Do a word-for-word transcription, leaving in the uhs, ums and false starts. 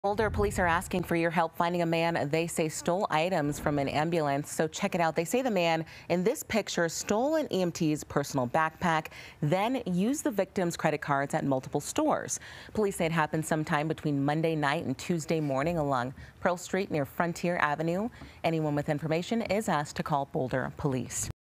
Boulder police are asking for your help finding a man they say stole items from an ambulance. So check it out. They say the man in this picture stole an E M T's personal backpack, then used the victim's credit cards at multiple stores. Police say it happened sometime between Monday night and Tuesday morning along Pearl Street near Frontier Avenue. Anyone with information is asked to call Boulder police.